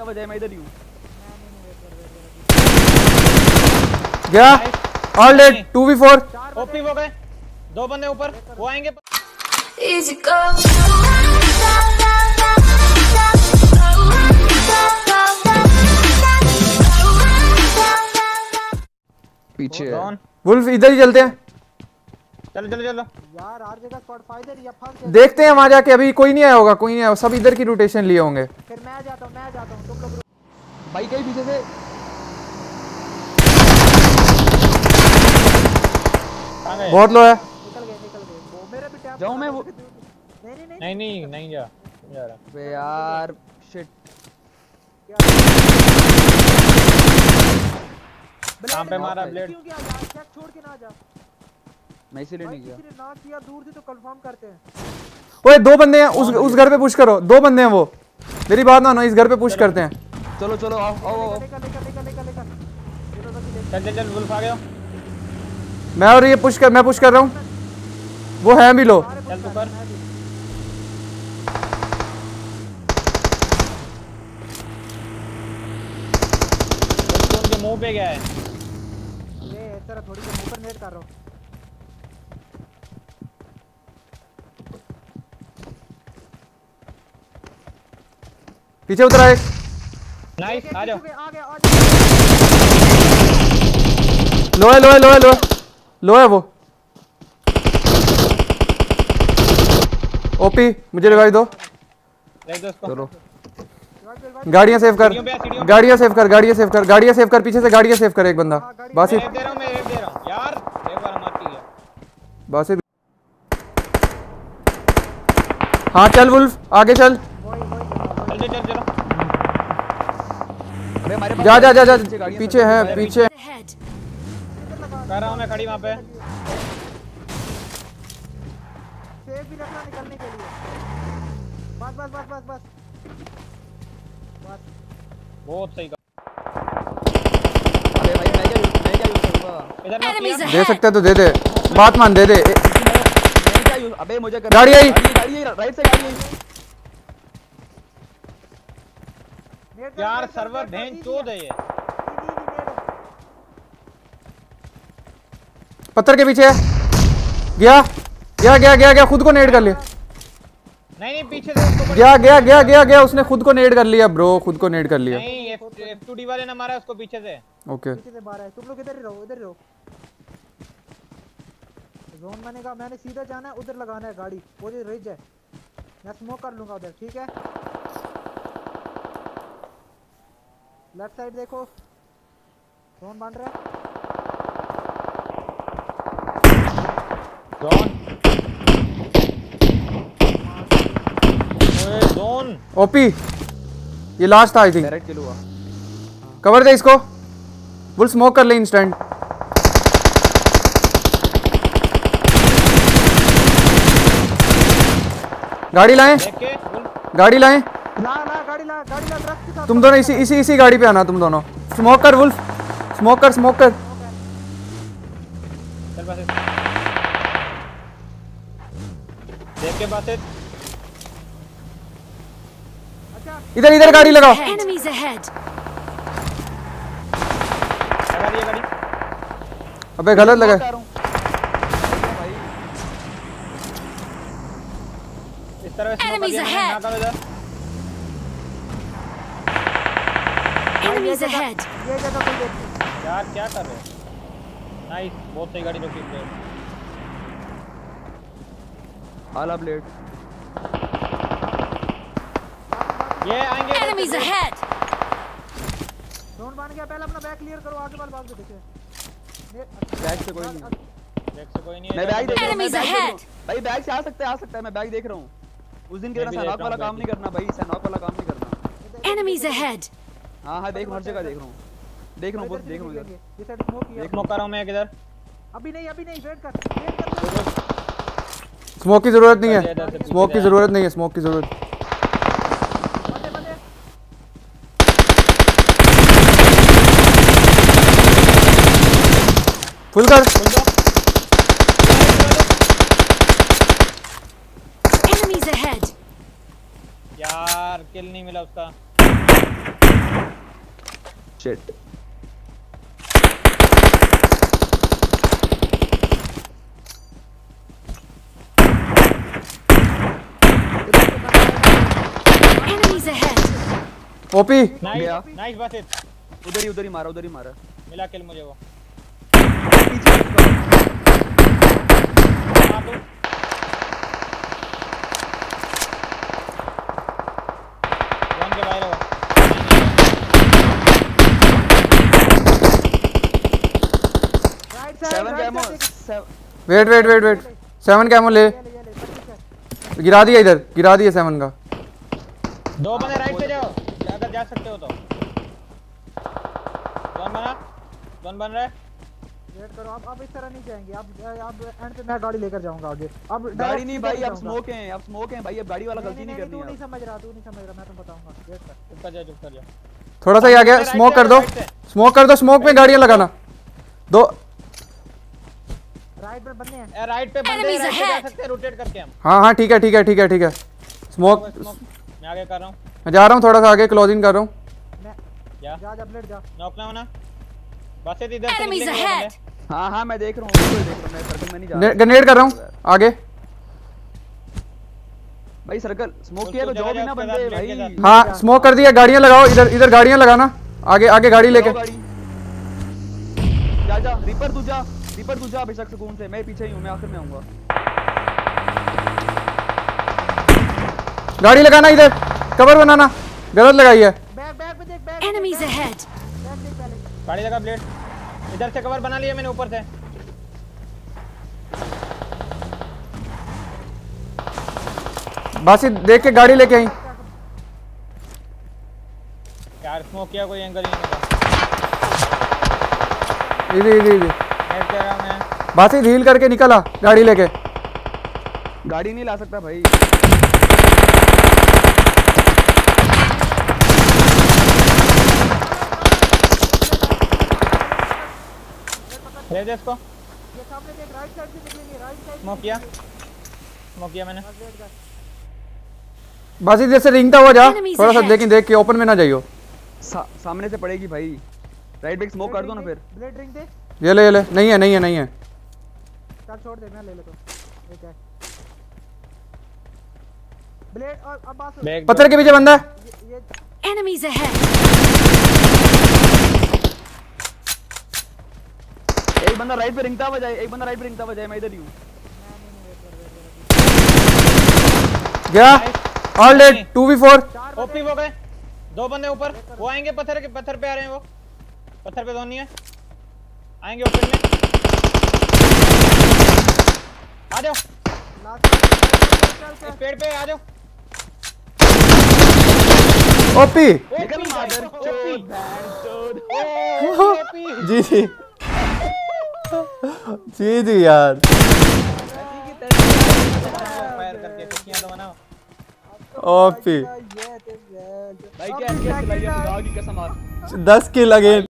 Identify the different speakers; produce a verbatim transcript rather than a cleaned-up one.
Speaker 1: कितना बजा है, मैं इधर ही हूँ।
Speaker 2: गया all dead two V four.
Speaker 3: OP हो गए, दो बंदे ऊपर, वो आएंगे।
Speaker 1: पीछे
Speaker 2: वुल्फ इधर ही चलते हैं।
Speaker 3: चलो चलो चलो
Speaker 4: यार हर जगह स्पॉट फाइटर या फंस।
Speaker 2: देखते हैं वहां जाके, अभी कोई नहीं आया होगा, कोई नहीं आया, सब इधर की रोटेशन लिए होंगे।
Speaker 4: फिर मैं जाता हूं, मैं जाता हूं, तुम लोग
Speaker 1: भाई कहीं पीछे से
Speaker 2: बहुत लो है।
Speaker 4: निकल गए निकल गए वो मेरे भी टैप
Speaker 1: जाऊं मैं वो।
Speaker 4: नहीं नहीं
Speaker 3: नहीं नहीं नहीं जा जा रहा।
Speaker 1: बे यार शिट।
Speaker 3: कहां पे मारा ब्लेड?
Speaker 4: क्यों गया यार, चेक छोड़ के ना जा।
Speaker 1: मैं इसीलिए नहीं गया।
Speaker 4: किसी ने ना किया दूर से तो कंफर्म करते हैं।
Speaker 2: ओए दो बंदे हैं उस उस घर पे पुश करो, दो बंदे हैं वो, मेरी बात ना नो, इस घर पे पुश करते हैं।
Speaker 1: चलो चलो आओ आओ।
Speaker 4: निकल निकल निकल निकल निकल।
Speaker 3: चल चल चल वुल्फ आ गया।
Speaker 2: मैं और ये पुश कर, मैं पुश कर रहा हूँ, वो है भी लो।
Speaker 3: चल तू कर। उनके मुंह पे गया है।
Speaker 4: ये इस तरह थोड़ी सी ऊपर नेट कर रहा हूं।
Speaker 2: पीछे उतरा एक।
Speaker 3: नाइस, आ जाओ।
Speaker 4: आ गया आ
Speaker 2: लो है लो है लो है लो है लो है वो। ओपी मुझे रिवाइव दो।
Speaker 1: चलो
Speaker 2: गाड़ियां सेव कर, गाड़ियां सेव कर, गाड़ियां सेव कर, गाड़ियां सेव कर, पीछे से गाड़ियां सेव कर एक बंदा। बासी
Speaker 3: दे रहा हूं मैं, दे रहा हूं यार, एक बार मारती है।
Speaker 2: बासी हाँ चल वुल्फ आगे चल।
Speaker 3: चल चल चलो।
Speaker 1: अबे हमारे
Speaker 2: जा जा जा जा पीछे है पीछे।
Speaker 3: कर रहा हूं मैं खड़ी वहां पे।
Speaker 4: सेफ भी रखना निकलने के लिए। बस बस बस बस बस बस।
Speaker 3: बहुत सही कर।
Speaker 1: अबे भाई मैं क्या मैं क्या यूज करूंगा?
Speaker 3: इधर ना किया।
Speaker 2: दे सकते तो दे दे, बात मान दे दे।
Speaker 1: मैं क्या यूज? अबे मुझे कर।
Speaker 2: गाड़ी आई,
Speaker 1: गाड़ी आई, राइट से गाड़ी आई।
Speaker 3: यार सर्वर भें चोद है ये।
Speaker 2: पत्थर के पीछे है। गया गया गया गया गया खुद को नेड कर लिया।
Speaker 3: नहीं नहीं पीछे से उसको
Speaker 2: गया गया गया गया गया उसने खुद को नेड कर लिया ब्रो, खुद को नेड कर लिया।
Speaker 3: नहीं एफ टू डी वाले ने मारा उसको पीछे से।
Speaker 2: ओके
Speaker 4: पीछे से मारा है। तुम लोग इधर ही रहो, इधर ही रहो। जोन बनेगा, मैंने सीधा जाना है, उधर लगाना है गाड़ी, वो जो रिज है। मैं स्मोक कर लूंगा उधर, ठीक है? लेफ्ट साइड देखो, जोन बन रहा है।
Speaker 3: जोन ओए जोन
Speaker 2: ओपी ये लास्ट था आई थिंक।
Speaker 1: डायरेक्ट किल हुआ।
Speaker 2: कवर दे इसको, वुल स्मोक कर ले इंस्टेंट। गाड़ी लाएं, गाड़ी लाएं।
Speaker 4: ला ला गाड़ी ला, गाड़ी ला ट्रक के साथ।
Speaker 2: तुम दोनों इसी इसी इसी गाड़ी पे आना, तुम दोनों स्मोक कर वुल्फ, स्मोक कर स्मोक कर।
Speaker 3: चल बस देख के बात है।
Speaker 2: इधर इधर गाड़ी लगाओ।
Speaker 5: Enemies ahead.
Speaker 3: लगा दिया गाड़ी।
Speaker 2: अबे गलत लगा।
Speaker 3: इस तरह से
Speaker 5: Enemies ahead. Enemies ahead.
Speaker 4: ये जगह कोई देख।
Speaker 3: यार क्या कर रहे हो? नाइस, बहुत सही गाड़ी रोकी है।
Speaker 1: आला ब्लेड।
Speaker 3: ये आएंगे।
Speaker 5: Enemies ahead.
Speaker 4: जोन बन गया, पहले अपना बैक क्लियर करो, आगे वाले भाग के देखिए।
Speaker 1: बैग से कोई नहीं।
Speaker 3: बैग से कोई नहीं है।
Speaker 1: मैं बैग देख रहा हूं, मैं
Speaker 5: Enemies
Speaker 1: बैग देख रहा हूं।
Speaker 5: ahead.
Speaker 1: भाई बैग से आ सकता है, आ सकता है, मैं बैग देख रहा हूं। उस दिन की तरह सनॉक वाला काम नहीं करना भाई, सनॉक वाला काम नहीं करना।
Speaker 5: Enemies ahead.
Speaker 1: हां हां देख, हर जगह देख रहा हूं, देख रहा हूं, बहुत देख रहा हूं इधर।
Speaker 4: ये साइड स्मोक किया।
Speaker 3: स्मोक कर रहा हूं मैं इधर।
Speaker 4: अभी नहीं अभी नहीं, वेट कर वेट कर।
Speaker 2: स्मोक की जरूरत नहीं है, स्मोक की जरूरत नहीं है, स्मोक की जरूरत।
Speaker 4: बंदे बंदे
Speaker 2: फुल कर।
Speaker 5: Enemies ahead.
Speaker 3: यार किल नहीं मिला उसका।
Speaker 1: Shit
Speaker 5: Enemies ahead.
Speaker 2: OP
Speaker 3: nice
Speaker 1: गया।
Speaker 3: नाइस बस इट
Speaker 1: उधर ही उधर ही मारा उधर ही मारा
Speaker 3: मिला किल मुझे वो
Speaker 1: पीछे
Speaker 3: मार दो वन के बाहर हो
Speaker 4: right side
Speaker 1: seven
Speaker 4: right
Speaker 1: camo
Speaker 4: side
Speaker 2: wait wait wait wait seven camo ले
Speaker 4: ये ले ये ले पच्चीस है।
Speaker 2: गिरा दिया इधर गिरा दिया सेवन का
Speaker 3: दो बंदे राइट पे जाओ अगर जा सकते हो तो वन बना वन बन रहा है
Speaker 4: वेट करो अब अब इस तरह नहीं जाएंगे अब अब एंड पे मैं गाड़ी लेकर जाऊंगा आगे अब
Speaker 1: गाड़ी नहीं भाई अब
Speaker 4: जाऊंगा।
Speaker 1: स्मोक हैं अब स्मोक हैं भाई अब गाड़ी वाला
Speaker 4: नहीं,
Speaker 1: गलती
Speaker 4: नहीं,
Speaker 1: नहीं
Speaker 4: नहीं, तू
Speaker 1: करनी
Speaker 4: नहीं
Speaker 1: है
Speaker 4: समझ रहा तू नहीं समझ रहा मैं तुम बताऊंगा वेट कर
Speaker 3: चुप कर जा चुप कर जा
Speaker 2: थोड़ा सा ही आ गया
Speaker 3: राइट
Speaker 2: स्मोक
Speaker 3: से,
Speaker 2: कर दो
Speaker 3: राइट से।
Speaker 2: स्मोक कर दो स्मोक में गाड़ियां लगाना दो
Speaker 4: राइट पे बंदे हैं
Speaker 3: ए राइट पे बंदे
Speaker 5: Enemies
Speaker 3: राइट पे जा
Speaker 5: ahead.
Speaker 3: सकते हैं रोटेट करके हम
Speaker 2: हाँ हाँ ठीक है ठीक है ठीक है ठीक है स्मोक
Speaker 3: स्मोक मैं आगे कर रहा हूं
Speaker 2: मैं जा रहा हूँ थोड़ा सा आगे क्लोजिंग कर रहा हूँ
Speaker 4: मैं
Speaker 3: जा
Speaker 4: जा जा ब्लेड जा
Speaker 3: नॉक ना होना बस ये इधर से
Speaker 5: Enemies
Speaker 3: निकलेंगे वो
Speaker 5: ahead.
Speaker 3: बंदे।
Speaker 1: हाँ हाँ मैं देख रहा हूँ बिल्कुल देख रहा हूँ मैं सर्कल में नहीं जा रहा
Speaker 2: ग्रेनेड कर रहा हूँ आगे
Speaker 1: भाई सर्कल स्मोक
Speaker 3: तो
Speaker 1: किया तो
Speaker 3: तू
Speaker 1: जो भी
Speaker 3: जगह
Speaker 1: ना
Speaker 3: जा,
Speaker 1: बंदे
Speaker 3: उसके
Speaker 1: भाई
Speaker 3: साथ
Speaker 2: हाँ स्मोक कर दिया गाड़ियां लगाओ इधर इधर गाड़ियां लगाना आगे आगे गाड़ी लेके
Speaker 1: लगाओ गाड़ी जा जा रिपर तू जा रिपर तू जा बेशक सुकून से मैं पीछे ही हूँ मैं आखिर में आऊंगा
Speaker 2: गाड़ी लगाना इधर कवर बनाना गलत लगाई है
Speaker 4: बैक बैक पे देख बैक
Speaker 5: Enemies ahead.
Speaker 4: बैक देख पहले
Speaker 3: गाड़ी लगा ब्लेड इधर से कवर बना लिया मैंने ऊपर से
Speaker 2: बासी देख के गाड़ी लेके आई
Speaker 3: यार स्मोक किया कोई एंगल नहीं मिला
Speaker 2: इधर इधर इधर
Speaker 3: नेट कर रहा हूं मैं
Speaker 2: बासी हील करके निकला गाड़ी लेके
Speaker 1: गाड़ी नहीं ला सकता भाई
Speaker 3: ले दे इसको
Speaker 4: ये सामने देख राइट साइड से निकलेंगे राइट साइड
Speaker 3: स्मोक किया स्मोक किया मैंने
Speaker 4: वेट कर
Speaker 2: बासी जैसे रिंगता हुआ जा
Speaker 5: Enemies
Speaker 2: थोड़ा सा
Speaker 5: ahead.
Speaker 2: लेकिन देख के ओपन में ना जाइयो
Speaker 1: सा, सामने से पड़ेगी भाई राइट बैक स्मोक कर दो ना फिर
Speaker 4: ब्लेड ड्रिंक दे
Speaker 2: ये ले ये ले नहीं है नहीं है नहीं है
Speaker 4: चल छोड़ दे मैं ले लेता हूं एक है ब्लेड और अब बात सुन,
Speaker 3: बैग
Speaker 2: पत्थर के पीछे बंदा है
Speaker 4: ये ये
Speaker 5: Enemies ahead.
Speaker 1: एक बंदा राइट पे रिंगता हुआ जाए एक बंदा राइट पे रिंगता हुआ जाए मैं इधर ही हूँ
Speaker 2: गया all dead two V four
Speaker 3: OP हो गए दो बंदे ऊपर वो आएंगे पत्थर के पत्थर पे आ रहे हैं वो पत्थर पे दो नहीं है आएंगे ओपन में आ जाओ
Speaker 4: लास्ट
Speaker 3: इस पेड़ पे आ जाओ
Speaker 2: ओपी
Speaker 1: निकल मादर चोद बैंड चोद
Speaker 2: जी जी जी जी यार
Speaker 3: फायर करके टिक्कियां तो बनाओ
Speaker 2: ओपी
Speaker 1: भाई क्या क्या चलाई है खुदा की कसम आज
Speaker 2: दस किल अगेन